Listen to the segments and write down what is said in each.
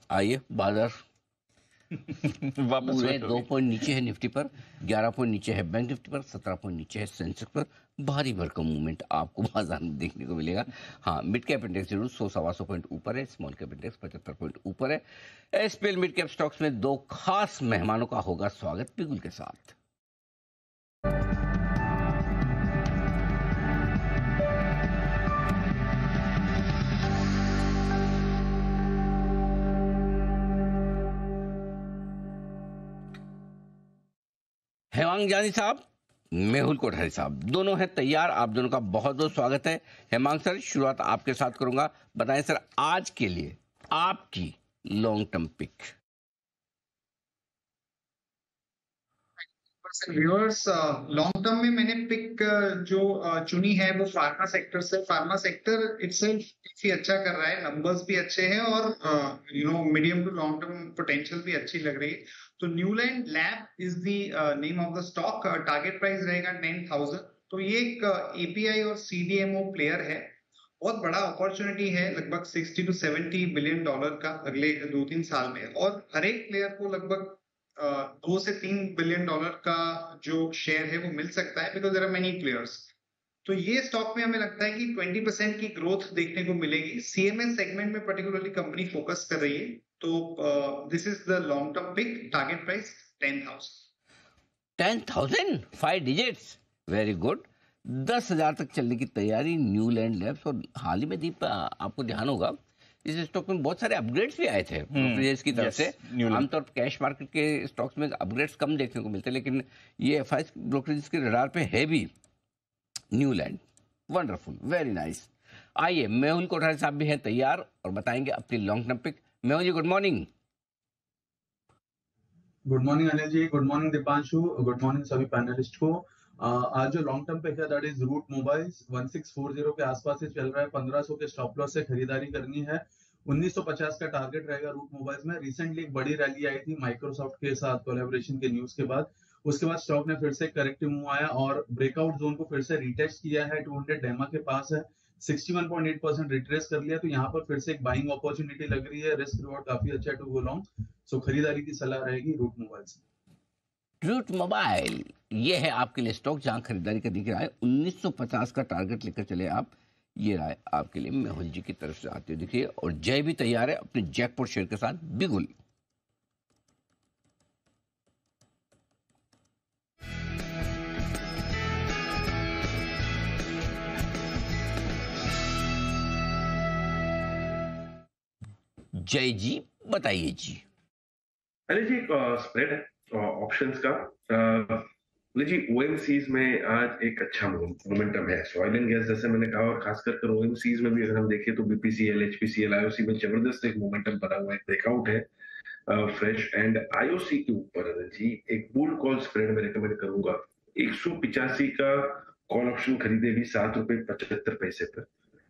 आइए बाजार वापस पूरे लौट 2 होगी। पॉइंट नीचे है निफ्टी पर, 11 पॉइंट नीचे है बैंक निफ्टी पर, 17 पॉइंट नीचे है सेंसेक्स पर। भारी भरकम मूवमेंट आपको बाजार में देखने को मिलेगा। हाँ, मिड कैप इंडेक्स जरूर 100-125 पॉइंट ऊपर है, स्मॉल कैप इंडेक्स 75 पॉइंट ऊपर है। एसपीएल मिड कैप स्टॉक्स में 2 खास मेहमानों का होगा स्वागत पिगुल के साथ। हेमांग जानी साहब, मेहुल कोठारी साहब, दोनों हैं तैयार। आप दोनों का बहुत बहुत स्वागत है। हेमांग सर, शुरुआत आपके साथ करूंगा। बताएं सर, आज के लिए आपकी long term pick. Viewers, long term में मैंने पिक जो चुनी है वो फार्मा सेक्टर से। फार्मा सेक्टर इटसेल्फ काफी अच्छा कर रहा है, नंबर्स भी अच्छे हैं और medium to long term potential भी अच्छी लग रही है। तो Neuland lab is the name of the stock. Target price रहेगा 10,000। तो ये एक एपीआई और सीडीएमओ प्लेयर है। बहुत बड़ा अपॉर्चुनिटी है, लगभग 60 to 70 बिलियन डॉलर का अगले 2-3 साल में। और हर एक प्लेयर को लगभग 2 से 3 बिलियन डॉलर का जो शेयर है वो मिल सकता है, because there are many players. तो ये स्टॉक में हमें लगता है कि 20% की ग्रोथ देखने को मिलेगी। सीएमएस सेगमेंट में पर्टिकुलरली कंपनी फोकस कर रही है। तो this is the long term pick. Target price 10,000। 10,000 5 digits, very good. 10,000 तक चलने की तैयारी न्यूलैंड लैब्स। और हाल ही में दीप, आपको ध्यान होगा इस स्टॉक में बहुत सारे अपग्रेड्स भी आए थे ब्रोकरेज की तरफ से। आमतौर पर कैश मार्केट के स्टॉक्स में अपग्रेड्स कम देखने को मिलते हैं, लेकिन ये एफआईएस ब्रोकरेज के रडार पे है भी न्यूलैंड। Wonderful, very nice. आइए, मेहुल कोठारी साहब भी हैं तैयार और बताएंगे अपनी long term pick. Mehul ji, good morning. Good morning Anil ji, good morning Dipanshu, good morning सभी पैनलिस्ट को। आज जो लॉन्ग टर्म पे है दैट इज रूट मोबाइल्स 1640 के आसपास से चल रहा है। 1500 के स्टॉप लॉस से खरीदारी करनी है। 1950 का टारगेट रहेगा रूट मोबाइल्स में। रिसेंटली एक बड़ी रैली आई थी माइक्रोसॉफ्ट के साथ कोलैबोरेशन के न्यूज के बाद। उसके बाद स्टॉक ने फिर से करेक्टिव मूव आया और ब्रेकआउट जोन को फिर से रिटेस्ट किया है। 200 डेमा के पास है, 61.8% रिट्रेस कर लिया। तो यहाँ पर फिर से एक बाइंग अपॉर्चुनिटी लग रही है। रिस्क रिवॉर्ड काफी अच्छा है टू गो लॉन्ग। सो खरीदारी की सलाह रहेगी रूट मोबाइल से। रूट मोबाइल ये है आपके लिए स्टॉक जहां खरीदारी का दिख रहा है। 1950 का टारगेट लेकर चले आप। ये रहा है आपके लिए मेहुल जी की तरफ से आते हुए दिखिए। और जय भी तैयार है अपने जैकपॉट शेयर के साथ बिगुल। जय जी, बताइए जी। अरे जी, स्प्रेड है ऑप्शंस का। जी, ओएमसीज में आज एक अच्छा मोमेंटम है। ऑयल एंड गैस जैसे मैंने कहा, और खास कर ओएमसीज में भी अगर हम देखें तो बीपीसीएल, एचपीसीएल, आईओसी में जबरदस्त एक मोमेंटम बना हुआ है, ब्रेकआउट है फ्रेश। एंड आईओसी के ऊपर जी एक बुल कॉल स्प्रेड में रिकमेंड करूंगा। 185 का कॉल ऑप्शन खरीदे भी ₹7.75 पर।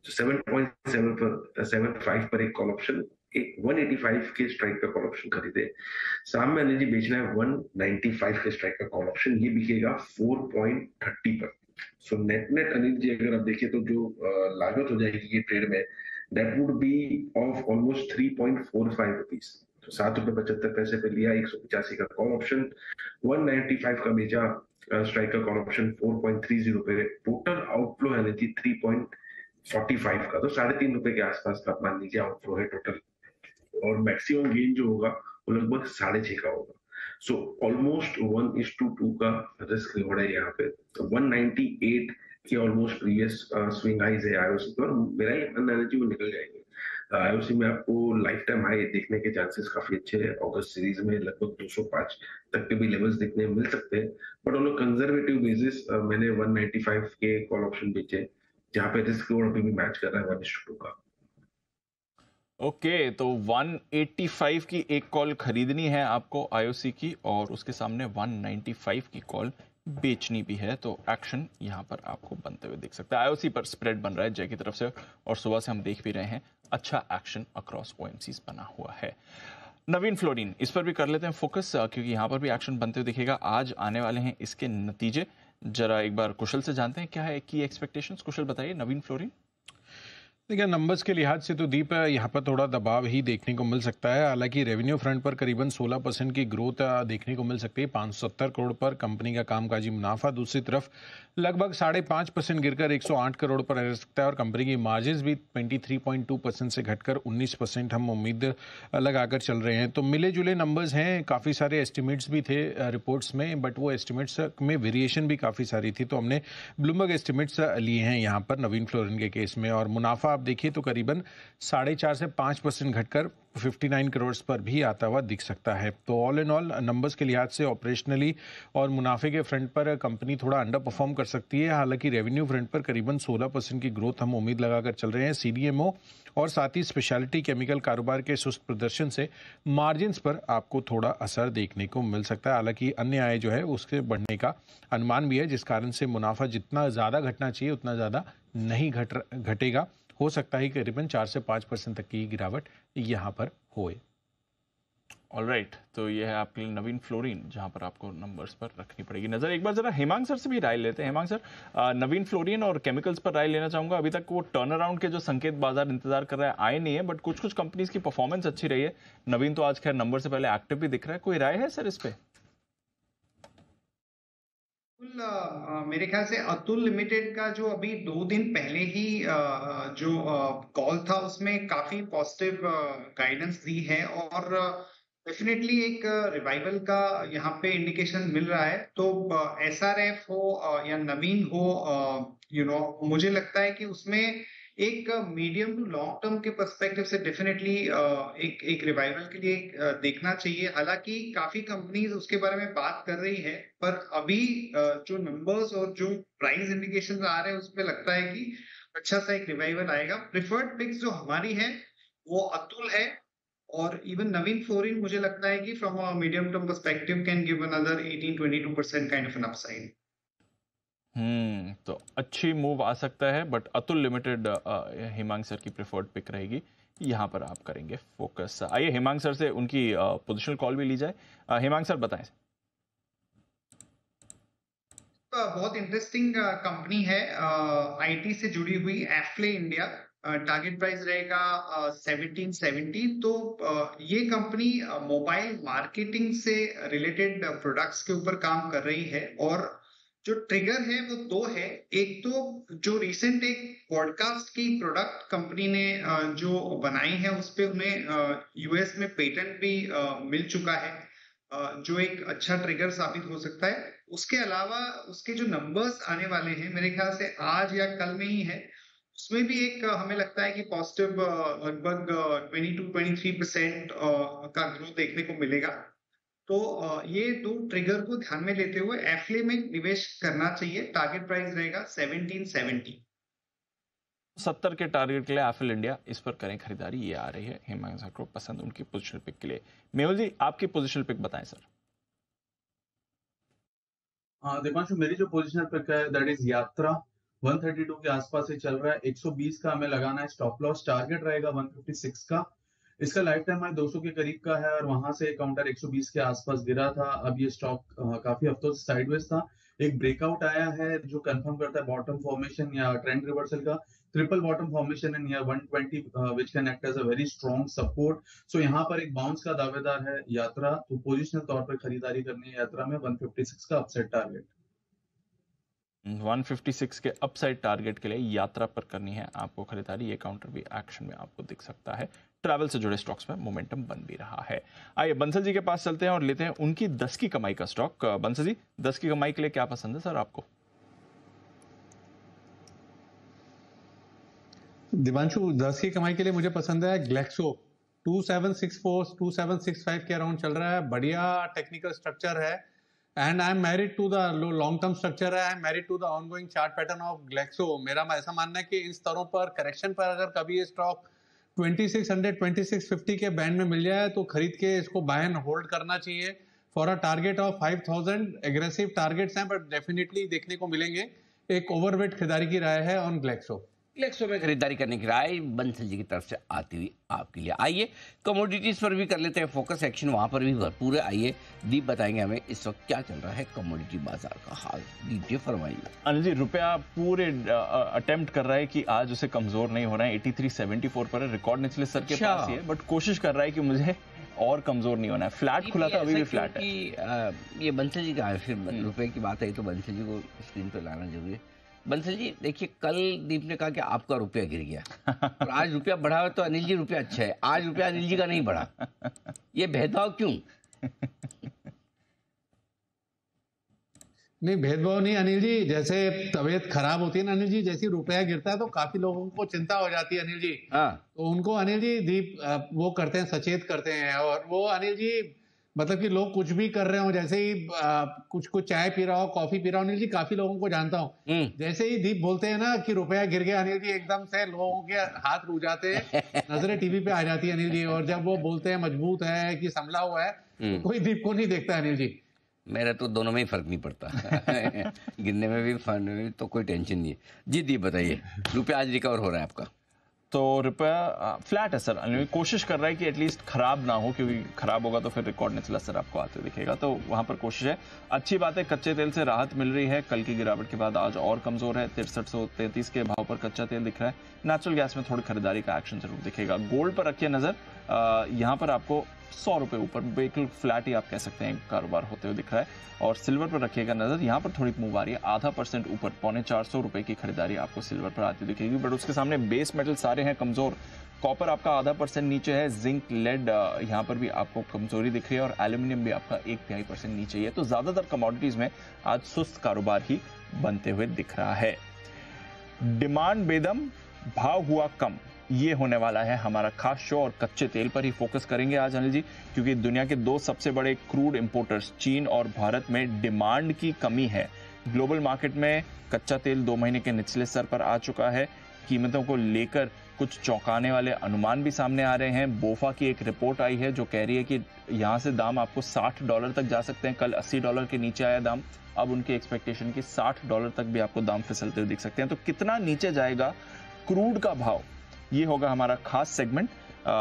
7.75 पर एक कॉल ऑप्शन, एक 185 के स्ट्राइक का कॉल ऑप्शन खरीदे। शाम में एनर्जी बेचना है 195 के स्ट्राइक का कॉल ऑप्शन, ये बिकेगा 4.30 पर। So net net Anil ji अगर आप देखिए तो जो लागत हो जाएगी ये ट्रेड में, that would be of almost 3.45 rupees. तो ₹7.75 पे लिया 185 का कॉल ऑप्शन, 195 का बेचा स्ट्राइक का कॉल ऑप्शन 4.30 पे। टोटल आउटफ्लो एनर्जी 3.45 का, तो ₹3.5 के आसपास का मान लीजिए आउटफ्लो है टोटल। और मैक्सिमम गेन जो होगा वो लगभग 6.5 का होगा। सो ऑलमोस्ट 1:2 का रिस्क रिवॉर्ड है यहाँ पे। तो 198 के ऑलमोस्ट प्रीवियस स्विंग हाइज है आईओसी पर। मेरा ही एनर्जी वो निकल जाएंगे। आईओसी में आपको लाइफ टाइम हाई देखने के चांसेस काफी अच्छे हैं। अगस्त सीरीज में लगभग 205 तक के भी लेवल्स देखने मिल सकते हैं। बट ऑन कंजर्वेटिव बेसिस मैंने 195 के कॉल ऑप्शन बेचे, जहां पे रिस्क रिवॉर्ड भी मैच कर रहा है 1:2 का। ओके, तो 185 की एक कॉल खरीदनी है आपको आईओसी की, और उसके सामने 195 की कॉल बेचनी भी है। तो एक्शन यहां पर आपको बनते हुए दिख सकता है। आईओसी पर स्प्रेड बन रहा है जय की तरफ से, और सुबह से हम देख भी रहे हैं अच्छा एक्शन अक्रॉस ओएमसीज बना हुआ है। नवीन फ्लोरिन, इस पर भी कर लेते हैं फोकस, क्योंकि यहां पर भी एक्शन बनते हुए दिखेगा। आज आने वाले हैं इसके नतीजे। जरा एक बार कुशल से जानते हैं क्या है की एक्सपेक्टेशंस। कुशल बताइए, नवीन फ्लोरिन। देखिए, नंबर्स के लिहाज से तो दीप यहाँ पर थोड़ा दबाव ही देखने को मिल सकता है। हालांकि रेवेन्यू फ्रंट पर करीबन 16% की ग्रोथ देखने को मिल सकती है, 570 करोड़ पर कंपनी का कामकाजी मुनाफा दूसरी तरफ लगभग 5.5% गिरकर 108 करोड़ पर रह सकता है और कंपनी की मार्जिन भी 23.2% से घटकर 19% हम उम्मीद लगाकर चल रहे हैं। तो मिले जुले नंबर्स हैं, काफ़ी सारे एस्टिमेट्स भी थे रिपोर्ट्स में, बट वो एस्टिमेट्स में वेरिएशन भी काफ़ी सारी थी, तो हमने ब्लूमबर्ग एस्टिमेट्स लिए हैं यहाँ पर नवीन फ्लोरिन के केस में। और मुनाफा आप देखिए तो करीबन 4.5 से 5% घटकर 59 करोड़ पर भी आता हुआ दिख सकता है। तो ऑल इन ऑल नंबर्स के लिहाज से ऑपरेशनली और मुनाफे के फ्रंट पर कंपनी थोड़ा अंडर परफॉर्म कर सकती है। हालांकि रेवेन्यू फ्रंट पर करीबन 16% की ग्रोथ हम उम्मीद लगाकर चल रहे हैं। सीडीएमओ और साथ ही स्पेशलिटी केमिकल कारोबार के सुस्त प्रदर्शन से मार्जिन्स पर आपको थोड़ा असर देखने को मिल सकता है। हालांकि अन्य आय जो है उसके बढ़ने का अनुमान भी है, जिस कारण से मुनाफा जितना ज़्यादा घटना चाहिए उतना ज़्यादा नहीं घटेगा। हो सकता है करीबन 4 से 5% तक की गिरावट यहाँ पर होए। ऑलराइट, तो ये है आपके लिए नवीन फ्लोरिन, जहां पर आपको नंबर्स पर रखनी पड़ेगी नजर। एक बार जरा हेमांग सर से भी राय लेते हैं। हेमांग सर, नवीन फ्लोरिन और केमिकल्स पर राय लेना चाहूंगा। अभी तक वो टर्न अराउंड के जो संकेत बाजार इंतजार कर रहा है आए नहीं है, बट कुछ कुछ कंपनीज की परफॉर्मेंस अच्छी रही है। नवीन तो आज खैर नंबर से पहले एक्टिव भी दिख रहा है, कोई राय है सर इस पे? मेरे ख्याल से अतुल लिमिटेड का जो अभी 2 दिन पहले ही जो कॉल था उसमें काफी पॉजिटिव गाइडेंस दी है और डेफिनेटली एक रिवाइवल का यहाँ पे इंडिकेशन मिल रहा है। तो एसआरएफ हो या नवीन हो, मुझे लगता है कि उसमें एक मीडियम टू लॉन्ग टर्म के पर्सपेक्टिव से डेफिनेटली एक रिवाइवल के लिए देखना चाहिए। हालांकि काफी कंपनीज उसके बारे में बात कर रही है, पर अभी जो नंबर्स और जो प्राइस इंडिकेशंस आ रहे हैं उसमें लगता है कि अच्छा सा एक रिवाइवल आएगा। प्रिफर्ड पिक्स जो हमारी है वो अतुल है और इवन नवीन फ्लोरिन मुझे लगता है कि from a medium term perspective can give another 18-22% kind of an upside. तो अच्छी मूव आ सकता है, but Atul limited Hemang sir की प्रेफर्ड पिक रहेगी, यहां पर आप करेंगे फोकस। आइए हेमांग सर से उनकी पोजीशनल कॉल भी ली जाए। हेमांग सर बताएं। बहुत इंटरेस्टिंग कंपनी है, आईटी से जुड़ी हुई, एफ्ले इंडिया। टारगेट प्राइस रहेगा 1770। तो ये कंपनी मोबाइल मार्केटिंग से रिलेटेड प्रोडक्ट्स के ऊपर काम कर रही है और जो ट्रिगर है वो 2 है। एक तो जो रिसेंट एक पॉडकास्ट की प्रोडक्ट कंपनी ने जो बनाई है उस पे उन्हें यूएस में पेटेंट भी मिल चुका है, जो एक अच्छा ट्रिगर साबित हो सकता है। उसके अलावा उसके जो नंबर्स आने वाले हैं मेरे ख्याल से आज या कल में ही है, उसमें भी एक हमें लगता है कि पॉजिटिव लगभग 22-23% का ग्रोथ देखने को मिलेगा। तो ये 2 ट्रिगर को ध्यान में लेते हुए एफ्ले में निवेश करना चाहिए। टारगेट प्राइस रहेगा 1770। 70 के टारगेट के लिए एफिल इंडिया, इस पर करें खरीदारी। ये आ रही है हेमांग सर को पसंद उनकी पोजिशनल पिक के लिए। मेहुल जी, आपकी पोजिशनल पिक बताएं सर। दीपांशु, मेरी जो पोजिशनल पिक है दैट इज यात्रा। 132 के आसपास ही चल रहा है, 120 का हमें लगाना है स्टॉप लॉस। टारगेट रहेगा 156 का। इसका लाइफ टाइम हाई 200 के करीब का है और वहां से काउंटर 120 के आसपास गिरा था। अब ये स्टॉक काफी हफ्तों से साइडवेज था। एक ब्रेकआउट आया है जो कंफर्म करता है बॉटम फॉर्मेशन या ट्रेंड रिवर्सल का। Triple bottom formation in near 120 which can act as a very strong support. So यहाँ पर एक बाउंस का दावेदार है यात्रा, तो पोजिशनल तौर पर खरीदारी करनी है यात्रा में। 156 का अपसाइड टारगेट। 156 के अपसाइड टारगेट के लिए यात्रा पर करनी है आपको खरीदारी। ये काउंटर भी एक्शन में आपको दिख सकता है। ट्रैवल से जुड़े स्टॉक्स में मोमेंटम बन भी रहा है। आइए बंसल जी के पास चलते हैं और लेते हैं उनकी 10 की कमाई का स्टॉक। बंसल जी, 10 की कमाई के लिए क्या पसंद है सर आपको? दिवांशु, 10 की कमाई के लिए मुझे पसंद है ग्लेक्सो। 2764 2765 के अराउंड चल रहा है। बढ़िया टेक्निकल स्ट्रक्चर है and I am married to the long term structure है। I am married to the ongoing chart pattern of Glaxo. मेरा ऐसा मानना है कि इन स्तरों पर करेक्शन पर अगर कभी ये स्टॉक 2600 2650 के बैंड में मिल जाए तो खरीद के इसको बाय एंड होल्ड करना चाहिए for a target of 5000। Aggressive targets हैं बट डेफिनेटली देखने को मिलेंगे। एक ओवरवेट खरीदारी की राय है ऑन ग्लेक्सो। फ्लेक्सो में खरीदारी करने की राय बंसल जी की तरफ से आती हुई आपके लिए। आइए कमोडिटीज पर भी कर लेते हैं फोकस, एक्शन वहां पर भी भरपूर है। आइए दीप बताएंगे हमें इस वक्त क्या चल रहा है कमोडिटी बाजार का हाल। दीप जी फरमाइए। अनिल जी, रुपया पूरे अटेम्प्ट कर रहा है कि आज उसे कमजोर नहीं होना है। 83.74 पर है, रिकॉर्ड निचले स्तर के अच्छा। पास ही है, बट कोशिश कर रहा है कि मुझे और कमजोर नहीं होना है। फ्लैट खुला था, अभी भी फ्लैट है। ये बंसल जी का है, फिर रुपए की बात आई तो बंसल जी को स्क्रीन पे लाना जरूरी है। बंसल जी देखिए, कल दीप ने कहा कि आपका रुपया गिर गया और आज रुपया बढ़ा है तो अनिल जी रुपया अच्छा है, आज रुपया अनिल जी का नहीं बढ़ा, ये भेदभाव क्यों? नहीं, भेदभाव नहीं अनिल जी। जैसे तबीयत खराब होती है ना अनिल जी, जैसे रुपया गिरता है तो काफी लोगों को चिंता हो जाती है अनिल जी। हाँ, तो उनको अनिल जी दीप वो करते हैं, सचेत करते हैं। और वो अनिल जी मतलब कि लोग कुछ भी कर रहे हो, जैसे ही कुछ चाय पी रहा हो, कॉफी पी रहा हो, अनिल जी काफी लोगों को जानता हूँ, जैसे ही दीप बोलते हैं ना कि रुपया गिर गया अनिल जी, एकदम से लोगों के हाथ रुक जाते हैं, नजरें टीवी पे आ जाती है अनिल जी। और जब वो बोलते हैं मजबूत है कि संभला हुआ है, तो कोई दीप को नहीं देखता अनिल जी। मेरा तो दोनों में ही फर्क नहीं पड़ता गिरने में भी फंड में भी तो कोई टेंशन नहीं है। जी दीप बताइए, रुपया आज रिकवर हो रहा है आपका? तो रुपया फ्लैट है सर। कोशिश कर रहा है कि एटलीस्ट खराब ना हो, क्योंकि खराब होगा तो फिर रिकॉर्ड निचला सर आपको आते दिखेगा, तो वहां पर कोशिश है। अच्छी बात है, कच्चे तेल से राहत मिल रही है। कल की गिरावट के बाद आज और कमजोर है, 6333 के भाव पर कच्चा तेल दिख रहा है। नेचुरल गैस में थोड़ी खरीदारी का एक्शन जरूर दिखेगा। गोल्ड पर रखिए नजर, यहाँ पर आपको 100 रुपए ऊपर बिल्कुल फ्लैट ही आप कह सकते हैं कारोबार होते हुए दिख रहा है। और सिल्वर पर रखिएगा नजर, यहाँ पर थोड़ी मूव आ रही है, 0.5% ऊपर, 450 रुपए की खरीदारी आपको सिल्वर पर आती दिखेगी। बट उसके सामने बेस मेटल सारे हैं कमजोर। कॉपर आपका 0.5% नीचे है, जिंक, लेड यहाँ पर भी आपको कमजोरी दिख रही है, और एल्यूमिनियम भी आपका 1.5% नीचे ही है। तो ज्यादातर कमोडिटीज में आज सुस्त कारोबार ही बनते हुए दिख रहा है। डिमांड बेदम, भाव हुआ कम, ये होने वाला है हमारा खास शो। और कच्चे तेल पर ही फोकस करेंगे आज अनिल जी, क्योंकि दुनिया के दो सबसे बड़े क्रूड इंपोर्टर्स चीन और भारत में डिमांड की कमी है। ग्लोबल मार्केट में कच्चा तेल 2 महीने के निचले स्तर पर आ चुका है। कीमतों को लेकर कुछ चौंकाने वाले अनुमान भी सामने आ रहे हैं। बोफा की एक रिपोर्ट आई है जो कह रही है कि यहां से दाम आपको $60 तक जा सकते हैं। कल $80 के नीचे आया दाम, अब उनकी एक्सपेक्टेशन की $60 तक भी आपको दाम फिसलते हुए दिख सकते हैं। तो कितना नीचे जाएगा क्रूड का भाव, ये होगा हमारा खास सेगमेंट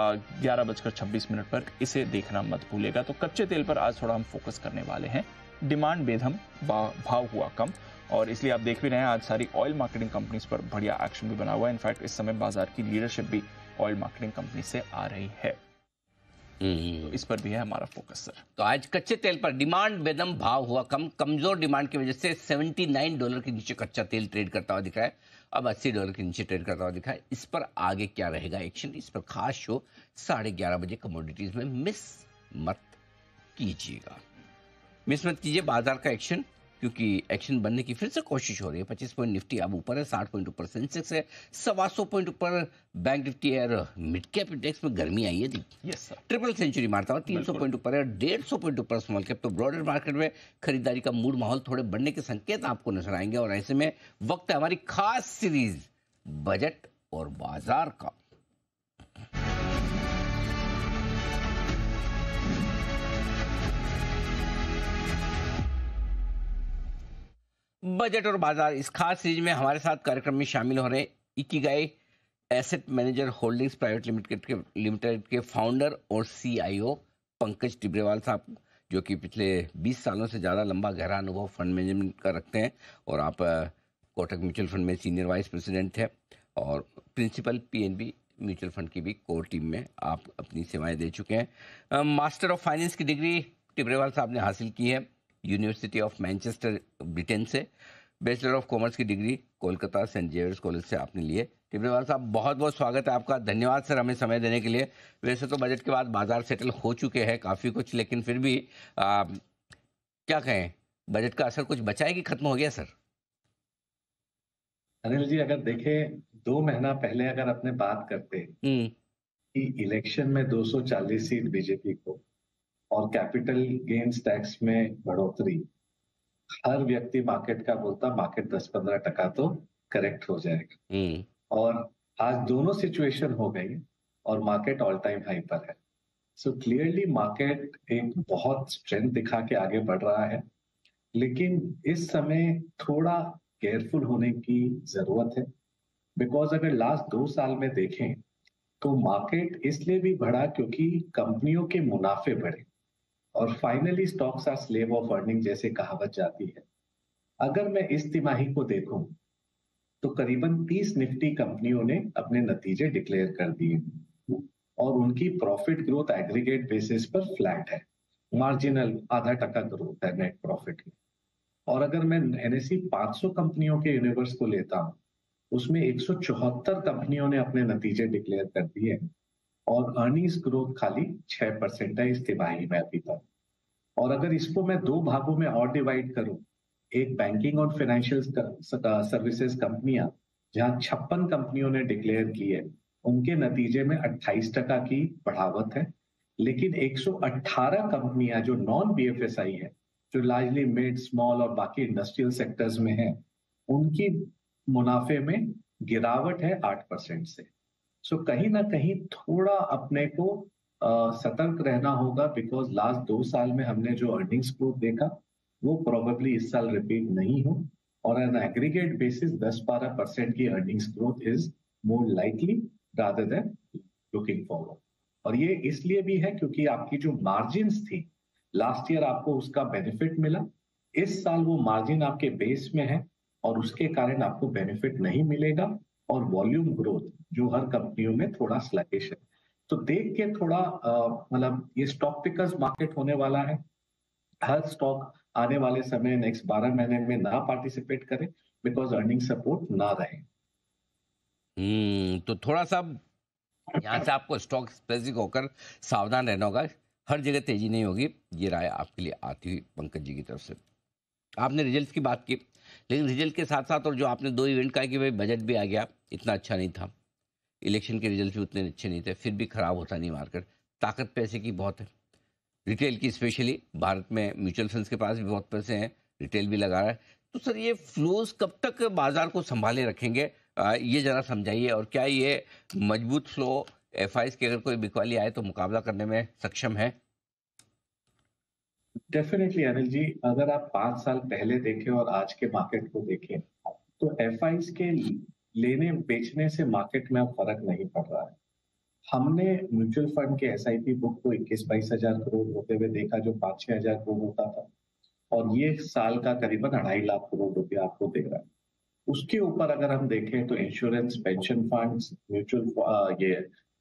11:26 पर, इसे देखना मत भूलिएगा। तो कच्चे तेल पर आज थोड़ा हम फोकस करने वाले हैं। डिमांड बेदम, भाव हुआ कम, और इसलिए आप देख भी रहे हैं आज सारी ऑयल मार्केटिंग कंपनीज पर बढ़िया एक्शन भी बना हुआ है। इनफैक्ट इस समय बाजार की लीडरशिप भी ऑयल मार्केटिंग कंपनी से आ रही है, तो इस पर भी है हमारा फोकस सर। तो आज कच्चे तेल पर डिमांड बेदम, भाव हुआ कम। कमजोर डिमांड की वजह से $79 के नीचे कच्चा तेल ट्रेड करता हुआ दिख रहा है, अब $80 के नीचे ट्रेड करता हुआ दिखा है। इस पर आगे क्या रहेगा एक्शन, इस पर खास शो 11:30 बजे कमोडिटीज में मिस मत कीजिएगा। मिस मत कीजिए बाजार का एक्शन, क्योंकि एक्शन बनने की फिर से कोशिश हो रही है। 25 पॉइंट निफ्टी अब ऊपर है, 60 पॉइंट ऊपर सेंसेक्स है, 125 पॉइंट ऊपर बैंक निफ्टी है। मिड कैप इंडेक्स में गर्मी आई है, यस सर, ट्रिपल सेंचुरी मारता हुआ 300 पॉइंट ऊपर है, 150 पॉइंट ऊपर स्मॉल कैप। तो ब्रॉडर मार्केट में खरीदारी का मूड माहौल थोड़े बढ़ने के संकेत आपको नजर आएंगे। और ऐसे में वक्त है हमारी खास सीरीज बजट और बाजार का। बजट और बाजार, इस खास सीरीज में हमारे साथ कार्यक्रम में शामिल हो रहे Ikigai asset manager holdings private limited के फाउंडर और CIO पंकज टिब्रेवाल साहब, जो कि पिछले 20 सालों से ज़्यादा लंबा गहरा अनुभव फंड मैनेजमेंट का रखते हैं। और आप कोटक म्यूचुअल फंड में सीनियर वाइस प्रेसिडेंट है और प्रिंसिपल PNB म्यूचुअल फंड की भी कोर टीम में आप अपनी सेवाएं दे चुके हैं। मास्टर ऑफ फाइनेंस की डिग्री टिब्रेवाल साहब ने हासिल की है यूनिवर्सिटी ऑफ मैनचेस्टर ब्रिटेन से। बैचलर ऑफ कॉमर्स की degree Kolkata Saint Xavier's college से आपने लिए। टिब्रेवाल साहब, बहुत बहुत स्वागत है आपका। धन्यवाद सर हमें समय देने के लिए। वैसे तो बजट के बाद बाजार सेटल हो चुके हैं काफ़ी कुछ, लेकिन फिर भी क्या कहें, बजट का असर कुछ बचा है कि खत्म हो गया सर? अनिल जी, अगर देखें 2 महीना पहले अगर अपने बात करते कि इलेक्शन में 240 सीट बीजेपी को और कैपिटल गेन्स टैक्स में बढ़ोतरी, हर व्यक्ति मार्केट का बोलता मार्केट 10-15% तो करेक्ट हो जाएगा। और आज दोनों सिचुएशन हो गई और मार्केट ऑल टाइम हाई पर है। सो क्लियरली मार्केट एक बहुत स्ट्रेंथ दिखा के आगे बढ़ रहा है, लेकिन इस समय थोड़ा केयरफुल होने की जरूरत है। बिकॉज अगर लास्ट 2 साल में देखें तो मार्केट इसलिए भी बढ़ा क्योंकि कंपनियों के मुनाफे बढ़े, और finally stocks are slave of earning जैसे कहावत जाती है। अगर मैं इस तिमाही को देखूं तो करीबन 30 निफ्टी कंपनियों ने अपने नतीजे डिक्लेयर कर दिए और उनकी प्रॉफिट ग्रोथ एग्रीगेट बेसिस पर फ्लैट है, मार्जिनल आधा टका ग्रोथ है नेट प्रॉफिट में। और अगर मैं NSE 500 कंपनियों के यूनिवर्स को लेता हूं, उसमें 174 कंपनियों ने अपने नतीजे डिक्लेयर कर दिए और अर्निंग्स ग्रोथ खाली 6% है इस तिमाही में अभी तक। और अगर इसको मैं 2 भागों में और डिवाइड करूं, एक बैंकिंग और फाइनेंशियल सर्विसेज कंपनियां जहां 56 कंपनियों ने डिक्लेयर की है, उनके नतीजे में 28% की बढ़ावत है। लेकिन 118 कंपनियां जो नॉन BFSI है, जो लार्जली मिड स्मॉल और बाकी इंडस्ट्रियल सेक्टर्स में है, उनकी मुनाफे में गिरावट है 8% से। सो कहीं ना कहीं थोड़ा अपने को सतर्क रहना होगा, बिकॉज लास्ट 2 साल में हमने जो अर्निंग्स ग्रोथ देखा वो प्रोबेबली इस साल रिपीट नहीं हो, और एन एग्रीगेट बेसिस 10-12% की earnings growth is more likely rather than looking forward. और ये इसलिए भी है क्योंकि आपकी जो मार्जिन्स थी लास्ट ईयर आपको उसका बेनिफिट मिला, इस साल वो मार्जिन आपके बेस में है और उसके कारण आपको बेनिफिट नहीं मिलेगा, और वॉल्यूम ग्रोथ जो हर कंपनियों में थोड़ा स्लैगिश है। तो देख के थोड़ा मतलब ये स्टॉक पिकर्स मार्केट होने वाला है। हर स्टॉक आने वाले समय नेक्स्ट 12 महीने में ना पार्टिसिपेट करे, बिकॉज अर्निंग सपोर्ट ना रहे। तो थोड़ा सा यहाँ से आपको स्टॉक स्पेसिफिक होकर सावधान रहना होगा, हर जगह तेजी नहीं होगी। ये राय आपके लिए आती हुई पंकज जी की तरफ से। आपने रिजल्ट की बात की, लेकिन रिजल्ट के साथ साथ और जो आपने 2 इवेंट कहा कि भाई बजट भी आ गया, इतना अच्छा नहीं था, इलेक्शन के रिजल्ट भी उतने अच्छे नहीं थे, फिर भी खराब होता नहीं मार्केट। ताकत पैसे की बहुत है, रिटेल की स्पेशली। भारत में म्यूचुअल फंड्स के पास भी बहुत पैसे हैं, रिटेल भी लगा रहा है। तो सर ये फ्लोज कब तक बाजार को संभाले रखेंगे, ये जरा समझाइए। और क्या ये मजबूत फ्लो FIs की अगर कोई बिकवाली आए तो मुकाबला करने में सक्षम है? डेफिनेटली अनिल जी, अगर आप 5 साल पहले देखें और आज के मार्केट को देखें तो FIs के लेने बेचने से मार्केट में अब फर्क नहीं पड़ रहा है। हमने म्यूचुअल फंड के SIP बुक को 21-22 हजार करोड़ होते हुए देखा, जो 5-6 हजार करोड़ होता था, और ये साल का करीबन 2.5 लाख करोड़ रुपया आपको दे रहा है। उसके ऊपर अगर हम देखें तो इंश्योरेंस, पेंशन फंड्स, म्यूचुअल ये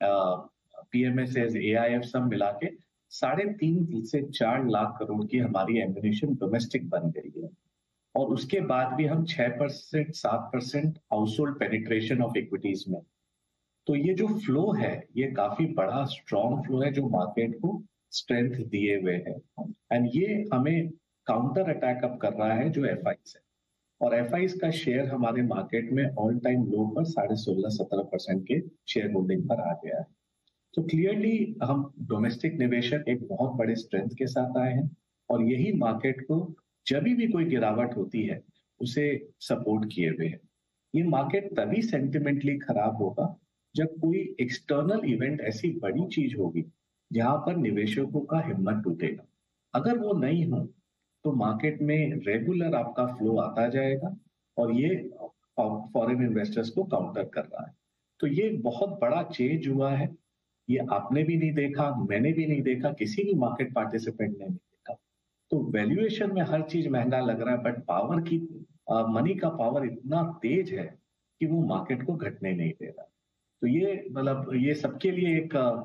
PMSs, AIF सब मिला के 3.5 से 4 लाख करोड़ की हमारी एम्युनिशन डोमेस्टिक बन गई है। और उसके बाद भी हम 6% 7% household penetration of equities में। तो ये जो फ्लो है ये काफी बड़ा स्ट्रॉन्ग फ्लो है जो मार्केट को स्ट्रेंथ दिए हुए है, एंड ये हमें काउंटर अटैक अप कर रहा है जो FIs है। और FIs का शेयर हमारे मार्केट में ऑल टाइम लो पर 16-17% के शेयर होल्डिंग पर आ गया है। तो क्लियरली हम डोमेस्टिक निवेशक एक बहुत बड़े स्ट्रेंथ के साथ आए हैं, और यही मार्केट को जब भी कोई गिरावट होती है उसे सपोर्ट किए हुए है। ये मार्केट तभी सेंटिमेंटली खराब होगा जब कोई एक्सटर्नल इवेंट ऐसी बड़ी चीज होगी जहां पर निवेशकों का हिम्मत टूटेगा। अगर वो नहीं हो तो मार्केट में रेगुलर आपका फ्लो आता जाएगा, और ये फॉरेन इन्वेस्टर्स को काउंटर कर रहा है। तो ये बहुत बड़ा चेंज हुआ है, ये आपने भी नहीं देखा, मैंने भी नहीं देखा, किसी भी मार्केट पार्टिसिपेंट ने नहीं देखा। तो वैल्यूएशन में हर चीज महंगा लग रहा है, बट पावर की मनी का पावर इतना तेज है कि वो मार्केट को घटने नहीं दे रहा। तो ये मतलब ये सबके लिए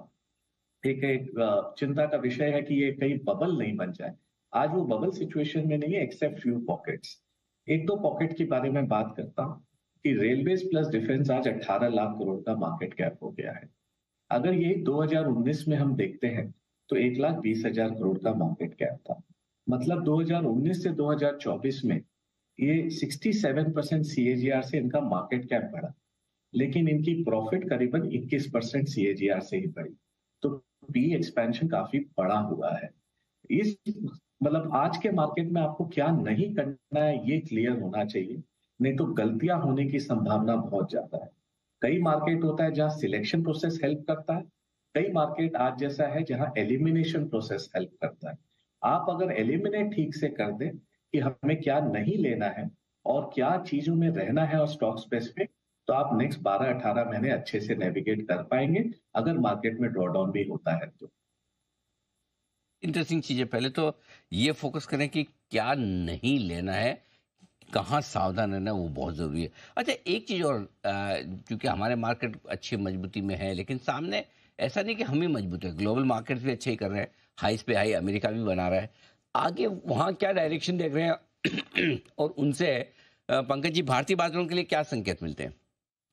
एक चिंता का विषय है कि ये कहीं बबल नहीं बन जाए। आज वो बबल सिचुएशन में नहीं है, एक्सेप्ट फ्यू पॉकेट्स। 1-2 पॉकेट के बारे में बात करता हूं कि रेलवेज प्लस डिफेंस आज 18 लाख करोड़ का मार्केट कैप हो गया है। अगर ये 2019 में हम देखते हैं तो 1,20,000 करोड़ का मार्केट कैप था। मतलब 2019 से 2024 में ये 67% CAGR से इनका मार्केट कैप बढ़ा, लेकिन इनकी प्रॉफिट करीबन 21% CAGR से ही बढ़ी। तो PE एक्सपेंशन काफी बड़ा हुआ है। इस मतलब आज के मार्केट में आपको क्या नहीं करना है ये क्लियर होना चाहिए, नहीं तो गलतियां होने की संभावना बहुत ज्यादा है। कई मार्केट होता है जहां सिलेक्शन प्रोसेस हेल्प करता है, कई मार्केट आज जैसा है जहां एलिमिनेशन प्रोसेस हेल्प करता है। आप अगर एलिमिनेट ठीक से कर दे कि हमें क्या नहीं लेना है और क्या चीजों में रहना है और स्टॉक स्पेसिफिक, तो आप नेक्स्ट 12-18 महीने अच्छे से नेविगेट कर पाएंगे अगर मार्केट में ड्रॉडाउन भी होता है तो। इंटरेस्टिंग चीज है। पहले तो ये फोकस करें कि क्या नहीं लेना है, कहाँ सावधान रहना है, वो बहुत ज़रूरी है। अच्छा, एक चीज़ और, क्योंकि हमारे मार्केट अच्छी मजबूती में है, लेकिन सामने ऐसा नहीं कि हम ही मजबूत है, ग्लोबल मार्केट्स भी अच्छे ही कर रहे हैं, हाईस पे हाई अमेरिका भी बना रहा है। आगे वहाँ क्या डायरेक्शन देख रहे हैं और उनसे पंकज जी भारतीय बाजारों के लिए क्या संकेत मिलते हैं?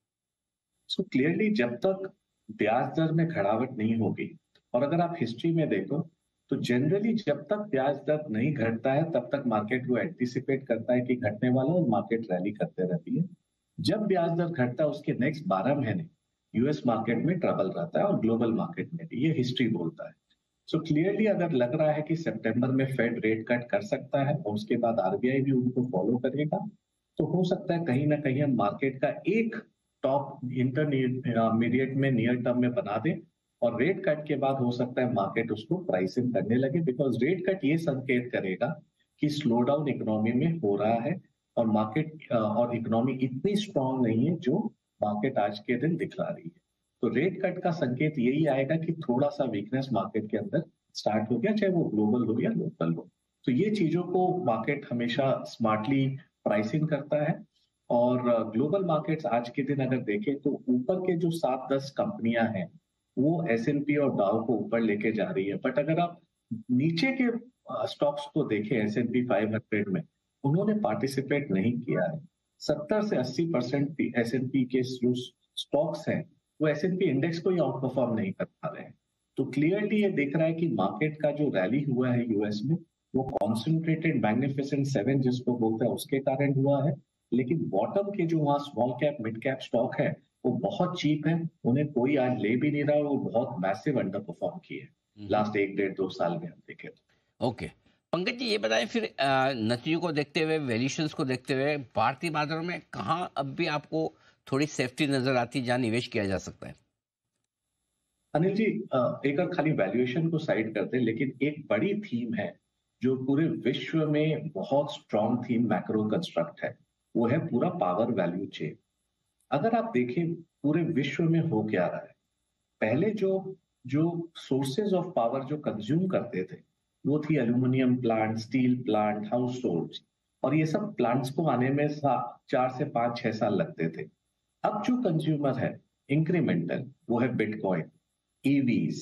सो क्लियरली जब तक ब्याज दर में घटावट नहीं होगी, और अगर आप हिस्ट्री में देखो तो जनरली जब तक ब्याज दर नहीं घटता है तब तक मार्केट को एंटिसिपेट करता है कि घटने वाला है और मार्केट रैली करते रहती है। जब ब्याज दर घटता है उसके नेक्स्ट 12 महीने यूएस मार्केट में ट्रबल रहता है और ग्लोबल मार्केट में भी, ये हिस्ट्री बोलता है। सो क्लियरली अगर लग रहा है कि सितंबर में फेड रेट कट कर सकता है और उसके बाद आरबीआई भी उनको फॉलो करेगा, तो हो सकता है कहीं ना कहीं हम मार्केट का एक टॉप इंटरमीडिएट में नियर टर्म में बना दें और रेट कट के बाद हो सकता है मार्केट उसको प्राइसिंग करने लगे, बिकॉज रेट कट ये संकेत करेगा कि स्लो डाउन इकोनॉमी में हो रहा है और मार्केट और इकोनॉमी इतनी स्ट्रांग नहीं है जो मार्केट आज के दिन दिखला रही है। तो रेट कट का संकेत यही आएगा कि थोड़ा सा वीकनेस मार्केट के अंदर स्टार्ट हो गया, चाहे वो ग्लोबल हो या लोकल हो। तो ये चीजों को मार्केट हमेशा स्मार्टली प्राइसिंग करता है। और ग्लोबल मार्केट्स आज के दिन अगर देखें तो ऊपर के जो 7-10 कंपनियां हैं वो S&P और डाउ को ऊपर लेके जा रही है, बट अगर आप नीचे के स्टॉक्स को देखें S&P 500 में, उन्होंने पार्टिसिपेट नहीं किया है। 70 से 80% S&P के जो स्टॉक्स हैं वो S&P इंडेक्स को ही आउट परफॉर्म नहीं कर पा रहे हैं। तो क्लियरली ये दिख रहा है कि मार्केट का जो रैली हुआ है यूएस में वो कॉन्सेंट्रेटेड मैग्निफिसेंट 7 जिसको बोलते हैं उसके कारण हुआ है, लेकिन बॉटम के जो वहाँ small cap mid cap stock है वो बहुत चीप है, उन्हें कोई आज ले भी नहीं रहा, वो बहुत मैसिव अंडर परफॉर्म किए लास्ट 1-1.5-2 साल में हम देखें। ओके पंकज जी, ये बताएं फिर नतीजों को देखते हुए, वैल्यूएशंस को देखते हुए भारतीय बाजारों में कहाँ अब भी आपको थोड़ी सेफ्टी नजर आती है जहाँ निवेश किया जा सकता है? अनिल जी, एक और खाली वैल्यूएशन को साइड करते हैं, लेकिन एक बड़ी थीम है जो पूरे विश्व में बहुत स्ट्रॉन्ग थीम मैक्रो कंस्ट्रक्ट है, वो है पूरा पावर वैल्यू चेन। अगर आप देखें पूरे विश्व में हो क्या रहा है, पहले जो सोर्सेज ऑफ पावर जो कंज्यूम करते थे वो थी aluminium plant, steel plant, households, और ये सब प्लांट्स को आने में 4 से 5-6 साल लगते थे। अब जो कंज्यूमर है इंक्रीमेंटल, वो है बिटकॉइन, ईवीज,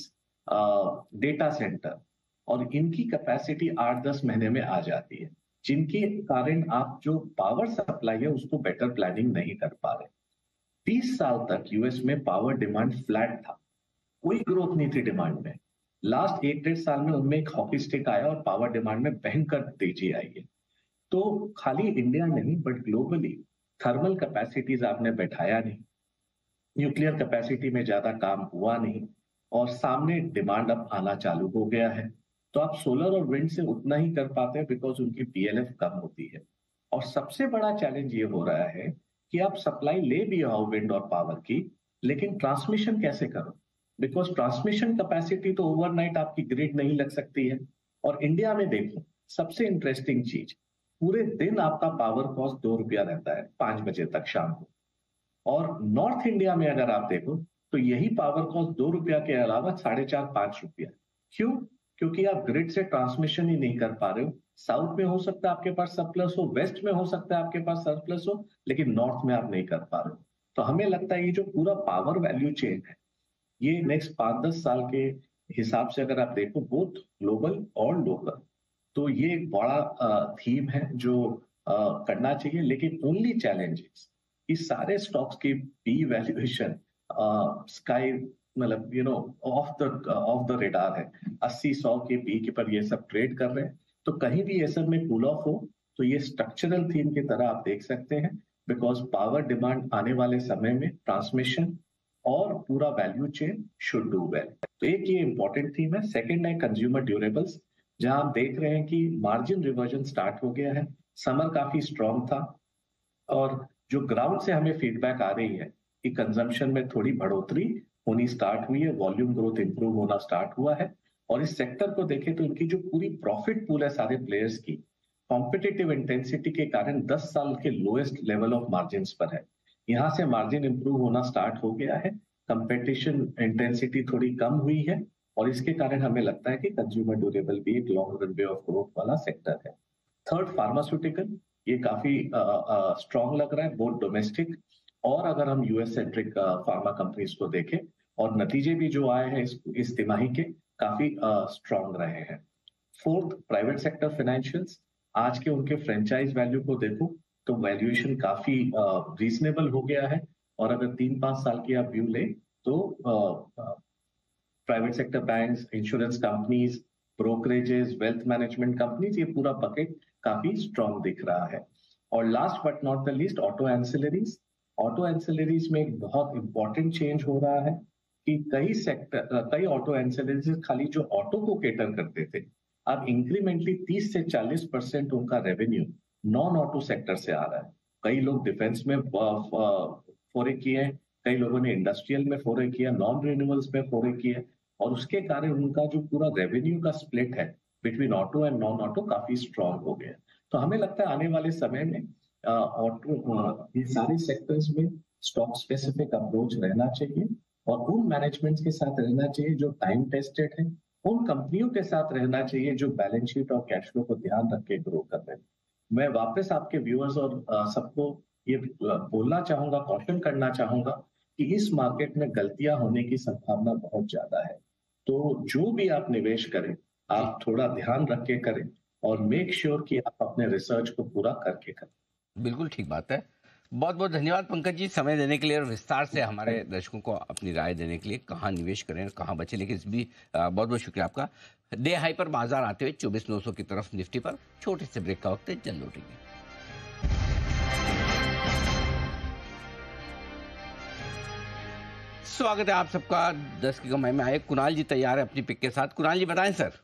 डेटा सेंटर, और इनकी कैपेसिटी 8-10 महीने में आ जाती है, जिनके कारण आप जो पावर सप्लाई है उसको बेटर प्लानिंग नहीं कर पा रहे। 30 साल तक यूएस में पावर डिमांड फ्लैट था, कोई ग्रोथ नहीं थी डिमांड में। लास्ट 1-1.5 साल में उनमें एक हॉकी स्टिक आया और पावर डिमांड में भयंकर तेजी आई है। तो खाली इंडिया नहीं बट ग्लोबली थर्मल कैपेसिटीज आपने बैठाया नहीं, न्यूक्लियर कैपेसिटी में ज्यादा काम हुआ नहीं, और सामने डिमांड अब आना चालू हो गया है। तो आप सोलर और विंड से उतना ही कर पाते हैं बिकॉज उनकी पीएलएफ कम होती है। और सबसे बड़ा चैलेंज ये हो रहा है कि आप सप्लाई ले भी आओ विंड और पावर की, लेकिन ट्रांसमिशन कैसे करो, बिकॉज ट्रांसमिशन कैपेसिटी तो ओवरनाइट आपकी ग्रिड नहीं लग सकती है। और इंडिया में देखो सबसे इंटरेस्टिंग चीज, पूरे दिन आपका पावर कॉस्ट 2 रुपया रहता है 5 बजे तक शाम को, और नॉर्थ इंडिया में अगर आप देखो तो यही पावर कॉस्ट 2 रुपया के अलावा 4.5-5 रुपया। क्यों? क्योंकि आप ग्रिड से ट्रांसमिशन ही नहीं कर पा रहे हो। साउथ में हो सकता है आपके पास सरप्लस हो, वेस्ट में हो सकता है आपके पास सरप्लस हो, लेकिन नॉर्थ में आप नहीं कर पा रहे हो। तो हमें लगता है ये जो पूरा पावर वैल्यू चेन है, ये नेक्स्ट 5-10 साल के हिसाब से अगर आप देखो बोथ ग्लोबल और लोकल, तो ये एक बड़ा थीम है जो करना चाहिए। लेकिन ओनली चैलेंज इस सारे स्टॉक्स की पी वैल्यूएशन स्काई मतलब ऑफ द रेडार है, 80-100 के पी के पर ये सब ट्रेड कर रहे हैं। तो कहीं भी ये सब में कूल ऑफ हो तो ये स्ट्रक्चरल थीम की तरह आप देख सकते हैं, बिकॉज पावर डिमांड आने वाले समय में ट्रांसमिशन और पूरा value chain should do well. तो एक ये इंपॉर्टेंट थीम है। सेकंड है कंज्यूमर ड्यूरेबल्स, जहां आप देख रहे हैं कि मार्जिन रिवर्जन स्टार्ट हो गया है। समर काफी स्ट्रांग था और जो ग्राउंड से हमें फीडबैक आ रही है कि कंजम्पशन में थोड़ी बढ़ोतरी होनी स्टार्ट हुई है, वॉल्यूम ग्रोथ इंप्रूव होना स्टार्ट हुआ है। और इस सेक्टर को देखें तो इनकी जो पूरी प्रॉफिट पूल है सारे प्लेयर्स की, कॉम्पिटिटिव इंटेंसिटी के कारण 10 साल के लोएस्ट लेवल ऑफ मार्जिन पर है। यहाँ से मार्जिन इंप्रूव होना स्टार्ट हो गया है, कंपटीशन इंटेंसिटी थोड़ी कम हुई है और इसके कारण हमें लगता है कि कंज्यूमर ड्यूरेबल भी एक लॉन्ग रनवे ऑफ ग्रोथ वाला सेक्टर है। थर्ड, फार्मास्यूटिकल, ये काफी स्ट्रॉन्ग लग रहा है, बोथ डोमेस्टिक और अगर हम यूएस सेंट्रिक फार्मा कंपनीज को देखें, और नतीजे भी जो आए हैं इस तिमाही के काफी स्ट्रॉन्ग रहे हैं। फोर्थ, प्राइवेट सेक्टर फाइनेंशियल्स, आज के उनके फ्रेंचाइज वैल्यू को देखो तो वैल्यूएशन काफी रीजनेबल हो गया है, और अगर 3-5 साल की आप व्यू ले तो private sector banks, insurance companies, brokerages, wealth management companies, ये पूरा बकेट काफी स्ट्रॉन्ग दिख रहा है। और last but not the least, auto ancillaries. Auto ancillaries में एक बहुत इंपॉर्टेंट चेंज हो रहा है कि कई ऑटो एंसिलरीज खाली जो ऑटो को केटर करते थे, अब इंक्रीमेंटली 30 से 40% उनका रेवेन्यू नॉन ऑटो सेक्टर से आ रहा है। कई लोग डिफेंस में फोरे किए हैं, कई लोगों ने इंडस्ट्रियल में फोरे किया, नॉन रिन्यूएबल्स में फोरे किए, और उसके कारण उनका जो पूरा रेवेन्यू का स्प्लिट है between auto and non auto काफी स्ट्रांग हो गया। तो हमें लगता है आने वाले समय में ऑटो ये सारे सेक्टर्स में स्टॉक स्पेसिफिक अप्रोच रहना चाहिए और उन मैनेजमेंट्स के साथ रहना चाहिए जो टाइम टेस्टेड है, उन कंपनियों के साथ रहना चाहिए जो बैलेंस शीट और कैश फ्लो को ध्यान रख के ग्रो कर रहे हैं। मैं वापस आपके व्यूअर्स और सबको ये बोलना चाहूंगा, कॉशन करना चाहूंगा कि इस मार्केट में गलतियां होने की संभावना बहुत ज्यादा है। तो जो भी आप निवेश करें, आप थोड़ा ध्यान रख के करें और मेक श्योर कि आप अपने रिसर्च को पूरा करके करें। बिल्कुल ठीक बात है। बहुत बहुत धन्यवाद पंकज जी, समय देने के लिए और विस्तार से हमारे दर्शकों को अपनी राय देने के लिए, कहाँ निवेश करें, कहाँ बचे, लेकिन इस भी बहुत बहुत शुक्रिया आपका। डे हाई पर बाजार आते हुए 24,900 की तरफ निफ्टी पर छोटे से ब्रेक का वक्त है, जल्द लौटेंगे। स्वागत है आप सबका 10 की कमाई में आए। कुणाल जी तैयार है अपनी पिक के साथ। कुणाल जी बताएं सर।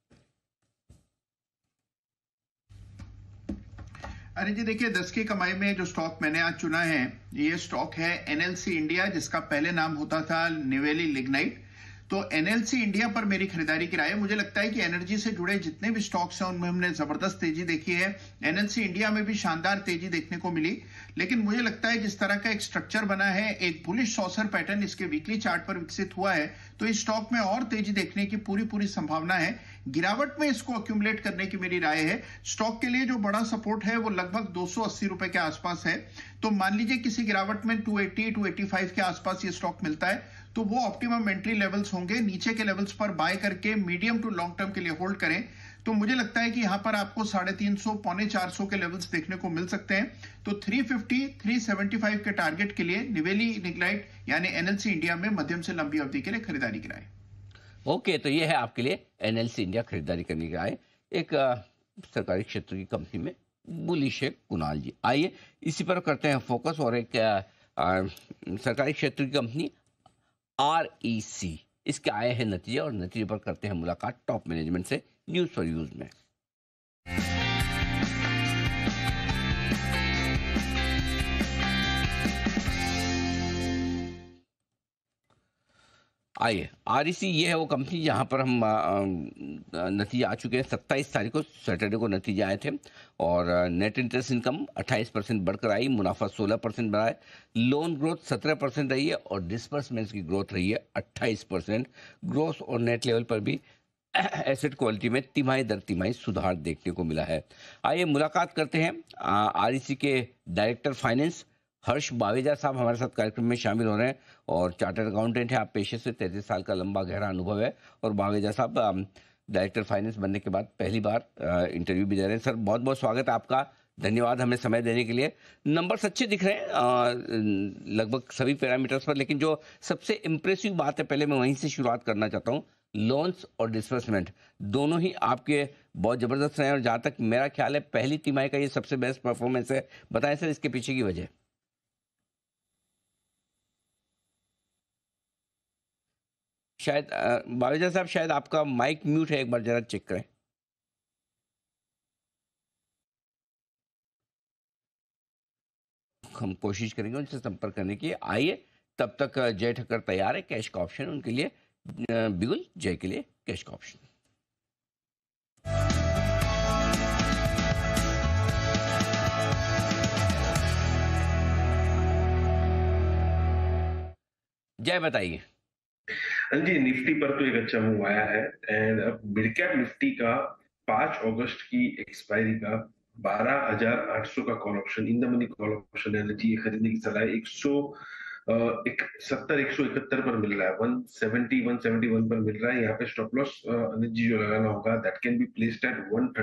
अरे जी देखिए, 10 की कमाई में जो स्टॉक मैंने आज चुना है, ये स्टॉक है एनएलसी इंडिया, जिसका पहले नाम होता था निवेली लिग्नाइट। तो एनएलसी इंडिया पर मेरी खरीदारी की राय है। मुझे लगता है कि एनर्जी से जुड़े जितने भी स्टॉक्स हैं उनमें हमने जबरदस्त तेजी देखी है। एनएलसी इंडिया में भी शानदार तेजी देखने को मिली, लेकिन मुझे लगता है जिस तरह का एक स्ट्रक्चर बना है, एक बुलिश सॉसर पैटर्न इसके वीकली चार्ट पर विकसित हुआ है, तो इस स्टॉक में और तेजी देखने की पूरी संभावना है। गिरावट में इसको अक्यूमुलेट करने की मेरी राय है। स्टॉक के लिए जो बड़ा सपोर्ट है वो लगभग 280 रुपए के आसपास है। तो मान लीजिए किसी गिरावट में 280-285 के आसपास ये स्टॉक मिलता है, तो वो ऑप्टिमम एंट्री लेवल्स होंगे। नीचे के लेवल्स पर बाय करके मीडियम टू लॉन्ग टर्म के लिए होल्ड करें। तो मुझे लगता है कि यहां पर आपको 350, 450 के लेवल्स देखने को मिल सकते हैं। तो 350, 375 के टारगेट के लिए निवेली लिग्नाइट यानी एनएलसी इंडिया में मध्यम से लंबी अवधि के लिए खरीदारी कराएं। ओके, तो ये है आपके लिए एनएलसी इंडिया खरीदारी करने की राय। एक सरकारी क्षेत्र की कंपनी में बुलिश है कुणाल जी। आइए इसी पर करते हैं फोकस। और एक सरकारी क्षेत्र की कंपनी REC, इसके आए हैं नतीजे, और नतीजे पर करते हैं मुलाकात टॉप मैनेजमेंट से न्यूज फॉर यूज में। आइए, REC ये है वो कंपनी जहां पर हम नतीजे आ चुके हैं। 27 तारीख को सैटरडे को नतीजे आए थे, और नेट इंटरेस्ट इनकम 28% बढ़कर आई, मुनाफा 16% बढ़ा है, लोन ग्रोथ 17% रही है, और डिसबर्समेंट्स की ग्रोथ रही है 28%। ग्रोथ और नेट लेवल पर भी एसेट क्वालिटी में तिमाही दर तिमाही सुधार देखने को मिला है। आइए मुलाकात करते हैं REC के डायरेक्टर फाइनेंस हर्ष बावेजा साहब हमारे साथ कार्यक्रम में शामिल हो रहे हैं, और चार्टर्ड अकाउंटेंट है आप पेशे से, 33 साल का लंबा गहरा अनुभव है। और बावेजा साहब डायरेक्टर फाइनेंस बनने के बाद पहली बार इंटरव्यू भी दे रहे हैं। सर बहुत बहुत स्वागत है आपका, धन्यवाद हमें समय देने के लिए। नंबर्स अच्छे दिख रहे हैं लगभग सभी पैरामीटर्स पर, लेकिन जो सबसे इम्प्रेसिव बात है, पहले मैं वहीं से शुरुआत करना चाहता हूँ। लोन्स और डिसबर्समेंट दोनों ही आपके बहुत जबरदस्त रहे हैं, और जहाँ तक मेरा ख्याल है पहली तिमाही का ये सबसे बेस्ट परफॉर्मेंस है। बताएं सर इसके पीछे की वजह। शायद बावेजा साहब, शायद आपका माइक म्यूट है, एक बार जरा चेक करें। हम कोशिश करेंगे उनसे संपर्क करने की। आइए तब तक जय ठक्कर तैयार है, कैश का ऑप्शन उनके लिए, बिगुल जय के लिए कैश का ऑप्शन। जय बताइए। जी, निफ्टी पर तो एक अच्छा मूव आया है एंड अब मिड कैप निफ्टी का 5 अगस्त की एक्सपायरी का 12,800 का call option in the money call option energy खरीदने की सलाह 171 पर मिल रहा है, 171 पर मिल रहा है। यहाँ पे स्टॉप लॉस एनर्जी जो लगाना होगा that can be placed at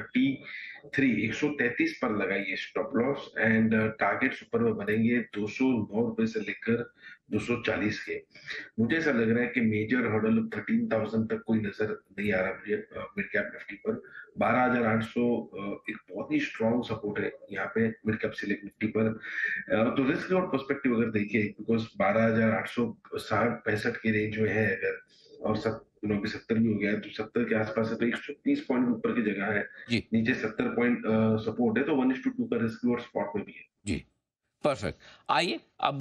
133 पर लगाइए स्टॉप लॉस एंड टारगेट्स ऊपर में बनेंगे 209 रुपए से लेकर 240 के। मुझे ऐसा लग रहा है कि मेजर हर्डल 13,000 तक कोई नजर नहीं आ रहा मुझे मिड कैप निफ्टी पर। 12,800 एक बहुत ही स्ट्रॉन्ग सपोर्ट है यहाँ पे मिड कैप सिलेक्ट निफ्टी पर। तो रिस्क और पर्सपेक्टिव अगर देखिए बिकॉज 12,865 के रेंज में है अगर, और 70 भी हो गया है तो 70 के आसपास है तो 130 पॉइंट ऊपर की जगह है, नीचे 70 पॉइंट सपोर्ट है तो 1:2 का रिस्क और स्पॉट में भी है। जी परफेक्ट। आइए अब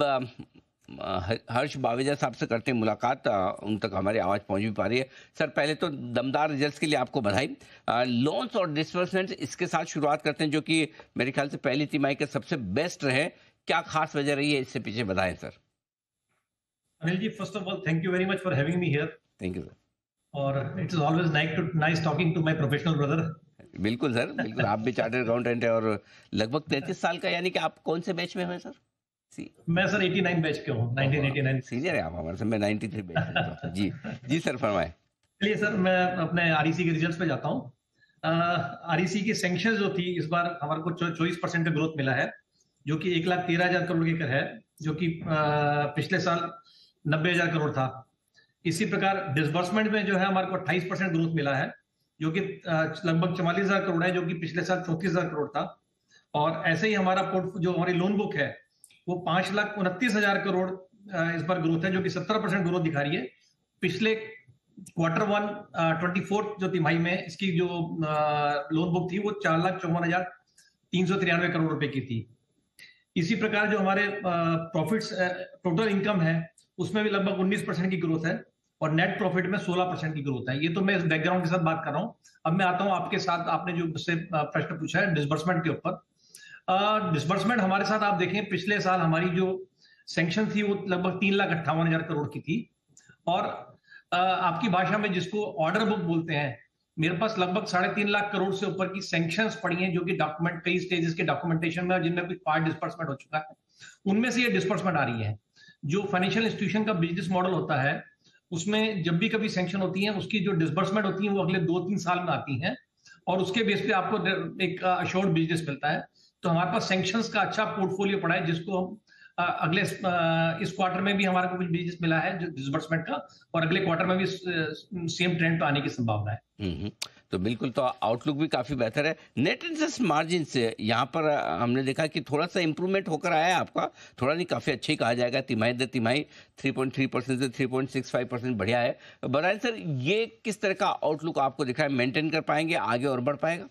हर्ष बावेजा साहब से करते हैं मुलाकात, उन तक हमारी आवाज पहुंच भी पा रही है। सर पहले तो दमदार रिजल्ट्स के लिए आपको बधाई। लोन्स और डिसबर्समेंट इसके साथ शुरुआत करते हैं जो कि मेरे ख्याल से पहली तिमाही के सबसे बेस्ट रहे। क्या खास वजह रही है, इससे पीछे बताएं sir. Anil ji, first of all thank you very much for having me here. Thank you sir. और it is always nice talking to my professional brother. बिल्कुल सर, बिल्कुल। आप भी चार्टर्ड अकाउंटेंट है और लगभग 33 साल का, यानी कि आप कौन से बैच में हैं सर? मैं सर 89 बैच के हूँ, 1989 सीनियर है आप हमारे से। मैं 93 बैच। जी जी सर फरमाए। चलिए सर, मैं अपने आरईसी के रिजल्ट्स पे जाता हूँ। आरईसी की सैंक्शन जो थी इस बार हमारे को 24% का ग्रोथ मिला है, जो कि 1,13,000 करोड़ के है, जो कि पिछले साल 90,000 करोड़ था। इसी प्रकार डिसबर्समेंट में जो है हमारे को 28% ग्रोथ मिला है, जो कि लगभग 44,000 करोड़ है, जो कि पिछले साल 34,000 करोड़ था। और ऐसे ही हमारा जो हमारी लोन बुक है वो 5,29,000 करोड़ इस बार ग्रोथ है, जो कि 70% ग्रोथ दिखा रही है। पिछले Q1 24 जो तिमाही में इसकी जो लोन बुक थी वो 4,54,393 करोड़ रुपए की थी। इसी प्रकार जो हमारे प्रॉफिट्स टोटल इनकम है उसमें भी लगभग 19% की ग्रोथ है और नेट प्रॉफिट में 16% की ग्रोथ है। ये तो मैं इस बैकग्राउंड के साथ बात कर रहा हूं। अब मैं आता हूं आपके साथ, आपने जो मुझसे प्रश्न पूछा है डिसबर्समेंट के ऊपर। डिसबर्समेंट हमारे साथ आप देखें, पिछले साल हमारी जो सैंक्शन थी वो लगभग 3,58,000 करोड़ की थी। और आपकी भाषा में जिसको ऑर्डर बुक बोलते हैं, मेरे पास लगभग 3.5 लाख करोड़ से ऊपर की सैंक्शंस पड़ी हैं, जो कि डॉक्यूमेंट कई स्टेजेस के डॉक्यूमेंटेशन में, जिनमें कुछ पार्ट डिस्पर्समेंट हो चुका है, उनमें से ये डिस्पर्समेंट आ रही है। जो फाइनेंशियल इंस्टीट्यूशन का बिजनेस मॉडल होता है उसमें जब भी कभी सैंक्शन होती है उसकी जो डिस्बर्समेंट होती है वो अगले 2-3 साल में आती है और उसके बेस पे आपको एक अश्योर्ड बिजनेस मिलता है। तो हमारे पास सैंक्शंस का अच्छा पोर्टफोलियो पड़ा है, जिसको हम अगले इस क्वार्टर में भी हमारे को कुछ बिजनेस मिला है जो डिसबर्समेंट का, और अगले क्वार्टर में भी सेम ट्रेंड पे आने की संभावना है। तो बिल्कुल, तो आउटलुक भी काफी बेहतर है। नेट इंटरेस्ट मार्जिन से यहाँ पर हमने देखा कि थोड़ा सा इंप्रूवमेंट होकर आया है आपका, थोड़ा नहीं काफी अच्छा ही कहा जाएगा। तिमाही दर तिमाही 3.3% से 3.65% बढ़िया है। बताएं सर, ये किस तरह का आउटलुक आपको दिखा है, मेंटेन कर पाएंगे, आगे और बढ़ पाएगा?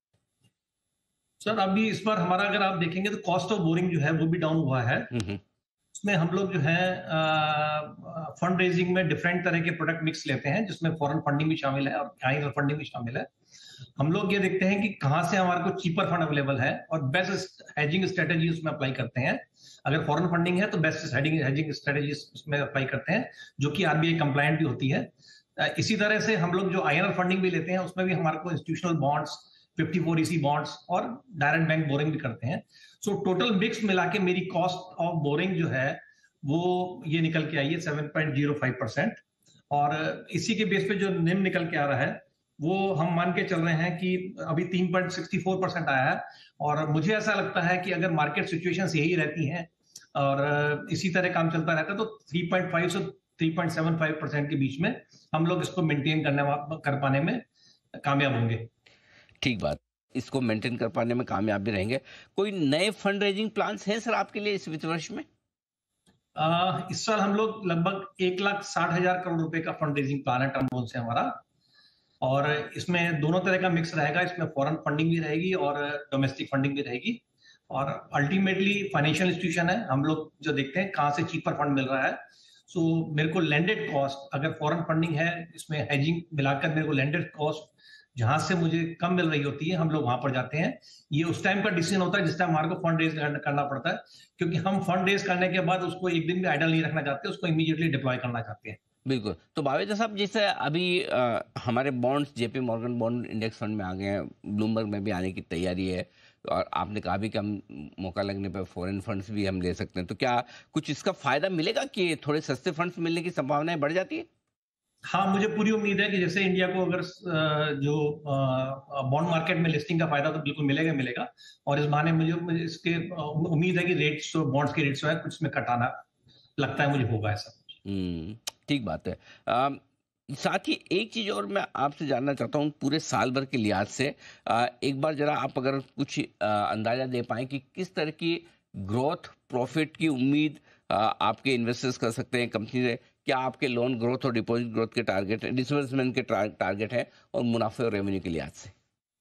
सर अभी इस बार हमारा अगर आप देखेंगे तो कॉस्ट ऑफ बोरिंग जो है वो भी डाउन हुआ है। इसमें हम लोग जो है फंड रेजिंग में डिफरेंट तरह के प्रोडक्ट मिक्स लेते हैं, जिसमें फॉरेन फंडिंग भी शामिल है और आइनर फंडिंग भी शामिल है। हम लोग ये देखते हैं कि कहाँ से हमारे को चीपर फंड अवेलेबल है और बेस्ट हेजिंग स्ट्रेटेजी उसमें अप्लाई करते हैं। अगर फॉरेन फंडिंग है तो बेस्ट हेजिंग स्ट्रेटेजी उसमें अप्लाई करते हैं, जो कि आरबीआई कंप्लायंट भी होती है। इसी तरह से हम लोग जो आइनर फंडिंग भी लेते हैं उसमें भी हमारे को इंस्टीट्यूशनल बॉन्ड्स, 54EC बॉन्ड्स और डायरेक्ट बैंक बोरिंग भी करते हैं। सो टोटल मिक्स मिला के मेरी कॉस्ट ऑफ बोरिंग जो है वो ये निकल के आई है 7.05%। और इसी के बेस पे जो निम निकल के आ रहा है वो हम मान के चल रहे हैं कि अभी 3.64% आया है। और मुझे ऐसा लगता है कि अगर मार्केट सिचुएशंस यही रहती हैं और इसी तरह काम चलता रहता है तो 3.5 से 3.75% के बीच में हम लोग इसको मेंटेन कर पाने में कामयाब होंगे। ठीक बात, इसको मेंटेन कर पाने में कामयाब भी रहेंगे। कोई नए फंड रेजिंग प्लान्स हैं सर आपके लिए इस वित्त वर्ष में? इस साल हम लोग लगभग 1,60,000 करोड़ रुपए का फंड रेजिंग प्लान है टर्म लोन से हमारा, और इसमें दोनों तरह का मिक्स रहेगा। इसमें फॉरेन फंडिंग भी रहेगी और डोमेस्टिक फंडिंग भी रहेगी। और अल्टीमेटली फाइनेंशियल इंस्टीट्यूशन है, हम लोग जो देखते हैं कहाँ से चीपर फंड मिल रहा है। सो मेरे को लैंडेड कॉस्ट, अगर फॉरेन फंडिंग है इसमें हेजिंग मिलाकर मेरे को लैंडेड कॉस्ट जहां से मुझे कम मिल रही होती है हम लोग वहां पर जाते हैं। ये उस टाइम का डिसीजन होता है जिस टाइम हमारे को फंड रेज करना पड़ता है, क्योंकि हम फंड रेज करने के बाद उसको एक दिन भी आइडल नहीं रखना चाहते, उसको इमीडिएटली डिप्लॉय करना चाहते हैं। बिल्कुल। तो भावेजा साहब, जैसे अभी हमारे bonds JP Morgan bond index fund में आ गए हैं, ब्लूमबर्ग में भी आने की तैयारी है, और आपने कहा भी कि हम मौका लगने पर फॉरेन फंड्स भी हम ले सकते हैं, तो क्या कुछ इसका फायदा मिलेगा कि थोड़े सस्ते फंड्स मिलने की संभावनाएं बढ़ जाती है? हाँ, मुझे पूरी उम्मीद है कि जैसे इंडिया को अगर जो बॉन्ड मार्केट में लिस्टिंग का फायदा तो बिल्कुल मिलेगा, और इस बहाने मुझे इसके उम्मीद है कि रेट्स, बॉन्ड्स के रेट्स है कुछ में कटाना लगता है मुझे होगा ऐसा। ठीक बात है। साथ ही एक चीज और मैं आपसे जानना चाहता हूँ, पूरे साल भर के लिहाज से एक बार जरा आप अगर कुछ अंदाजा दे पाएं कि किस तरह की ग्रोथ, प्रॉफिट की उम्मीद आपके इन्वेस्टर्स कर सकते हैं कंपनी से। क्या आपके लोन ग्रोथ और डिपॉजिट ग्रोथ के टारगेट है, डिसबर्समेंट के टारगेट है, और मुनाफे और रेवेन्यू के लिहाज से?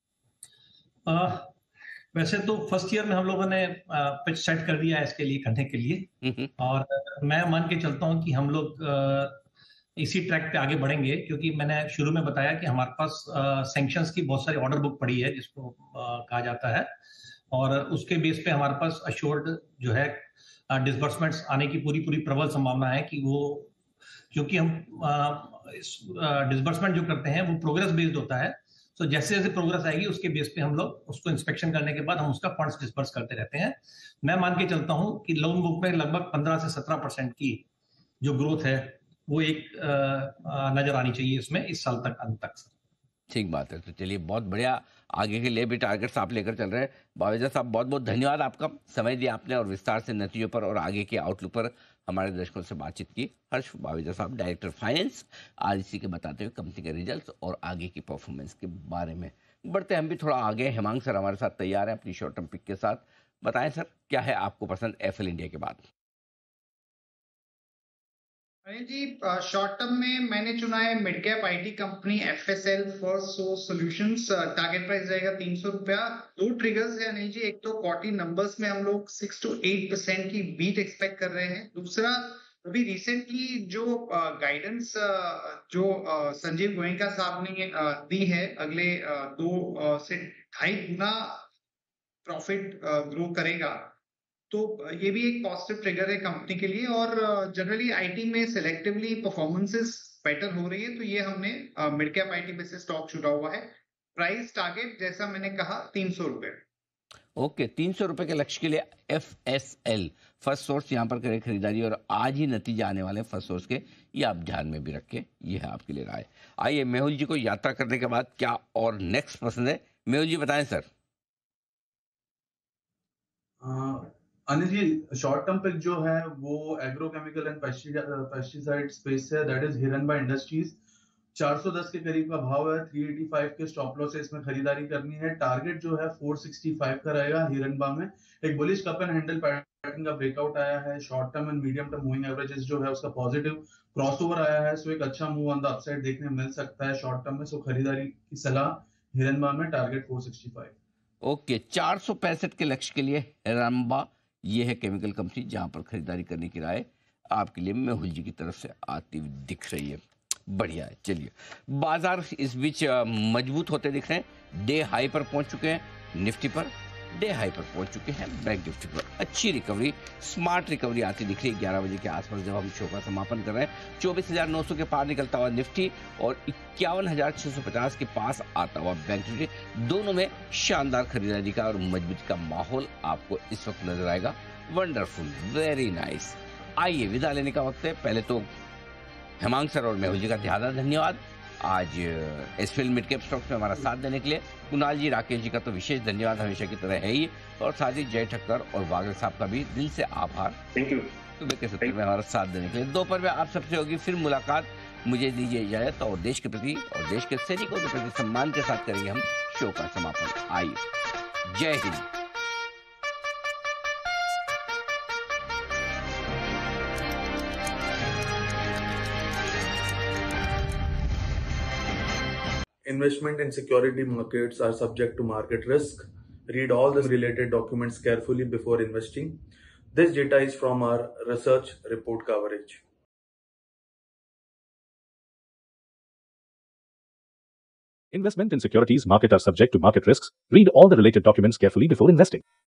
वैसे तो फर्स्ट ईयर में हम लोगों ने पिच सेट कर दिया है इसके लिए, करने के लिए, और मैं मान के चलता हूं कि हम लोग इसी ट्रैक पे आगे बढ़ेंगे, क्योंकि मैंने शुरू में बताया कि हमारे पास सैंक्शंस की बहुत सारी ऑर्डर बुक पड़ी है जिसको कहा जाता है, और उसके बेस पे हमारे पास अश्योर्ड जो है डिसबर्समेंट्स आने की पूरी प्रबल संभावना है कि वो, क्योंकि हम डिसबर्समेंट जो करते हैं वो प्रोग्रेस बेस्ड होता है, तो जैसे जैसे प्रोग्रेस आएगी उसके बेस पे हम लोग उसको इंस्पेक्शन करने के बाद हम उसका फंड्स डिस्पर्स करते रहते हैं। मैं मान के चलता हूं कि लोन बुक में लगभग 15 से 17% की जो ग्रोथ है वो एक नजर आनी चाहिए इसमें इस साल तक, अंत तक। ठीक बात है। तो चलिए, बहुत बढ़िया, आगे के लिए भी टारगेट्स आप लेकर चल रहे हैं। बावेजा साहब, बहुत बहुत धन्यवाद, आपका समय दिया आपने और विस्तार से नतीजों पर और आगे के आउटलुक पर हमारे दर्शकों से बातचीत की। हर्ष बावेजा साहब, डायरेक्टर फाइनेंस, आज इसी के बताते हुए कंपनी के रिजल्ट्स और आगे की परफॉर्मेंस के बारे में। बढ़ते हम भी थोड़ा आगे, हेमांग सर हमारे साथ तैयार है अपनी शॉर्ट टर्म पिक के साथ। बताएं सर, क्या है आपको पसंद एफएल इंडिया के बाद? अनिल जी, शॉर्ट टर्म में मैंने चुना है mid cap IT company FSL, Firstsource solutions. Target price रहेगा 300 रुपया। दो ट्रिगर्स है अनिल जी, एक तो क्वार्टरली नंबर्स में हम लोग 6 to 8% की बीट एक्सपेक्ट कर रहे हैं। दूसरा, अभी रिसेंटली जो गाइडेंस जो संजीव गोयनका साहब ने दी है, अगले 2 से 2.5 गुना प्रॉफिट ग्रो करेगा, तो ये भी एक पॉजिटिव ट्रिगर है कंपनी के लिए। और जनरली आईटी में सिलेक्टिवली परफॉर्मेंसेस बेटर हो रही है, तो ये हमने मिड कैप आईटी में से स्टॉक छुटा हुआ है। प्राइस टारगेट जैसा मैंने कहा 300 रुपए। ओके, 300 रुपए के लक्ष्य के लिए एफएसएल फर्स्ट सोर्स यहाँ पर करें खरीदारी, और आज ही नतीजे आने वाले फर्स्ट सोर्स के, ये आप ध्यान में भी रखें, ये है आपके लिए राय। आइए, मेहुल जी को यात्रा करने के बाद क्या और नेक्स्ट पसंद है, मेहुल जी बताएं sir. Anil ji, short term pick जो है वो एग्रोकेमिकल एंड पेस्टिसाइड स्पेस है, दैट इज हिरनबा इंडस्ट्रीज। 410 के करीब का भाव है, 385 के स्टॉप लॉस से इसमें खरीदारी करनी है। टारगेट जो है 465 का रहेगा हिरनबा में। एक bullish cup and handle pattern का ब्रेकआउट आया है। Short term and medium term moving averages जो है उसका पॉजिटिव क्रॉसओवर आया है, सो एक अच्छा मूव ऑन द अपसाइड देखने मिल सकता है शॉर्ट टर्म में। सो खरीदारी की सलाह हिरनबा में, टारगेट 465। ओके, 465 के लक्ष्य के लिए हिरनबा, ये है केमिकल कंपनी जहां पर खरीदारी करने की राय आपके लिए मेहुल जी की तरफ से आती हुई दिख रही है। बढ़िया है। चलिए, बाजार इस बीच मजबूत होते दिख रहे हैं। डे हाई पर पहुंच चुके हैं, निफ्टी पर डे हाई पर पहुंच चुके हैं, बैंक निफ्टी पर अच्छी रिकवरी, स्मार्ट रिकवरी आती दिख रही है। 11 बजे के आसपास जब हम शो का समापन कर रहे हैं, 24,900 के पार निकलता हुआ निफ्टी और 51,650 के पास आता हुआ बैंक निफ्टी, दोनों में शानदार खरीदारी का और मजबूती का माहौल आपको इस वक्त नजर आएगा। Wonderful, very nice. आइए, विदा लेने का वक्त है। पहले तो हेमांग सर और मेहुल जी का ज़्यादा धन्यवाद, आज एसफीएल मिड कैप स्टॉक्स में हमारा साथ देने के लिए। कुणाल जी, राकेश जी का तो विशेष धन्यवाद, हमेशा की तरह है ही, और साथ ही जय ठक्कर और वागल साहब का भी दिल से आभार। थैंक यू सुबह के सत्र में हमारा साथ देने के लिए। दोपहर में आप सबसे होगी फिर मुलाकात। मुझे दीजिए इजाजत, और देश के प्रति और देश के सैनिकों के प्रति सम्मान के साथ करेंगे हम शो का समापन। आइए, जय Hind. Investment in security markets are subject to market risk. Read all the related documents carefully before investing. This data is from our research report coverage. Investment in securities market are subject to market risks. Read all the related documents carefully before investing.